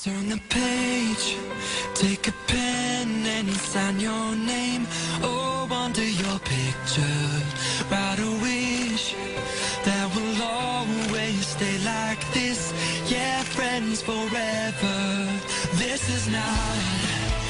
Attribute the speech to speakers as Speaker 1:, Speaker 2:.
Speaker 1: Turn the page, take a pen and sign your name. Oh, under your picture, write a wish that will always stay like this. Yeah, friends forever. This is not